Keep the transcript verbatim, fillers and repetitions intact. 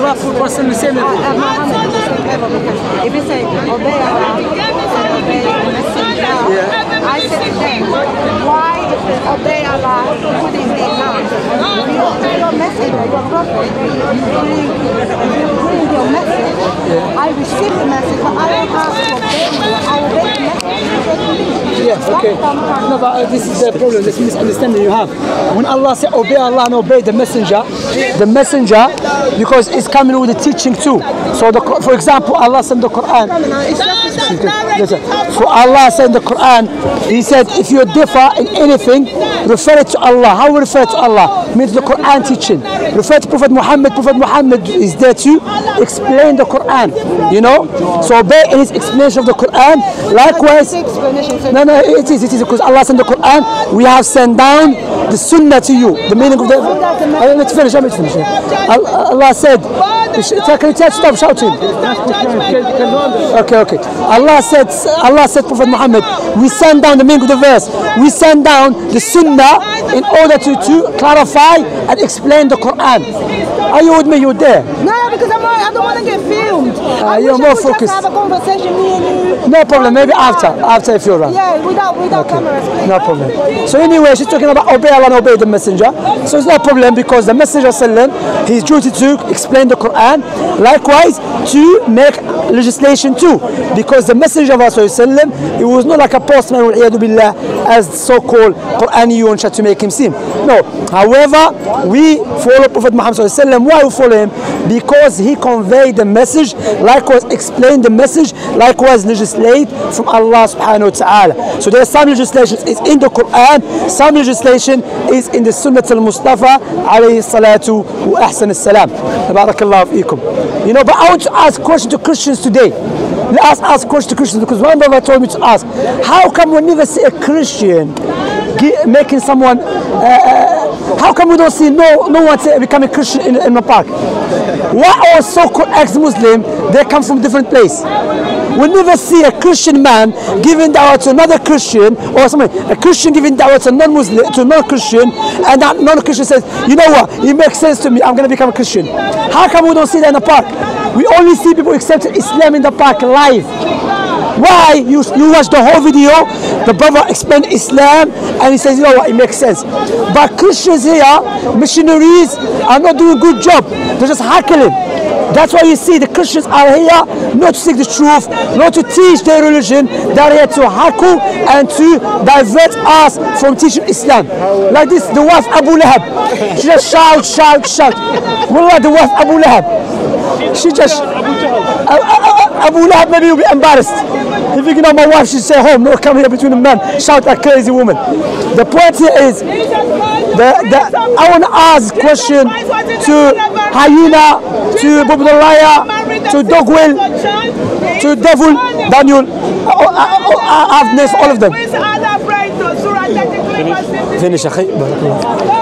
Allah full person the same level. Uh, Muhammad is the same level because if you say obey Allah and obey the messenger, yeah. I said to them, why obey Allah putting me down? When you obey your messenger, your prophet, you bring, you bring your message. Yeah. I receive the message, but I don't have to obey you. I obey the message. Yes, okay. No, but uh, this is the problem, this misunderstanding you have. When Allah said obey Allah and obey the messenger, the messenger, because it's coming with the teaching too. So, the, for example, Allah said in the Quran, for Allah said in the Quran, He said, if you differ in anything, refer it to Allah. How we refer to Allah? Means the Quran teaching. Refer to Prophet Muhammad. Prophet Muhammad is there to explain the Quran. You know? So obey in his explanation of the Quran. Likewise, no, no, it is, it is because Allah said in the Quran, we have sent down the Sunnah to you. The meaning of the. Uh, let's finish. Let me finish. Allah said, can you tell stop shouting? Okay, okay. Allah said, Allah said, Prophet Muhammad, we send down the meaning of the verse. We send down the Sunnah in order to, to clarify and explain the Quran. Are you with me? You're there? No, because I'm not, I don't want to get filmed. Uh, I you're wish more I would focused. Just have a conversation, me and you. No problem. Maybe after, after if you're around. Yeah, without without Okay. cameras. Please. No problem. So anyway, she's talking about obey Allah and obey the messenger. So it's no problem because the messenger sallam, his duty to explain the Quran. Likewise, to make legislation too, because the messenger of Allah sallam, it was not like a postman billah, as so-called Quraniyun to make him seem. No. However, we follow Prophet Muhammad sallam. Why we follow him? Because he conveyed the message, likewise explained the message, likewise legislate from Allah subhanahu wa ta'ala. So there are some legislation is in the Quran, some legislation is in the Sunnah al-Mustafa alayhi salatu wa ahsan as-salam. Barakallahu feekum. You know, but I want to ask a question to Christians today. Let us ask questions to Christians because one brother told me to ask, how come we never see a Christian making someone, uh, uh, how come we don't see no no one say, become a Christian in, in the park? Why all so-called ex-Muslim, they come from different place? We never see a Christian man giving dawah to another Christian, or somebody, a Christian giving dawah to a non-Muslim, to a non-Christian, and that non-Christian says, you know what, it makes sense to me, I'm going to become a Christian. How come we don't see that in the park? We only see people accept Islam in the park live. Why? You, you watch the whole video, the brother explained Islam, and he says, you know what, it makes sense. But Christians here, missionaries, are not doing a good job. They're just hackling. That's why you see the Christians are here not to seek the truth, not to teach their religion. They're here to hackle and to divert us from teaching Islam. Like this, the wife Abu Lahab. She just shout, shout, shout. Wallah, the wife Abu Lahab. She just, Abu Lahab, maybe you'll be embarrassed. If you know my wife, she'd stay home, no come here between the men, shout like crazy woman. The point here is, the, the, I want to ask a question to Hyena, to Bob the Liar, to Dogwell, to Devil, Daniel. I, I, I, I've named all of them. Finish, Akhi.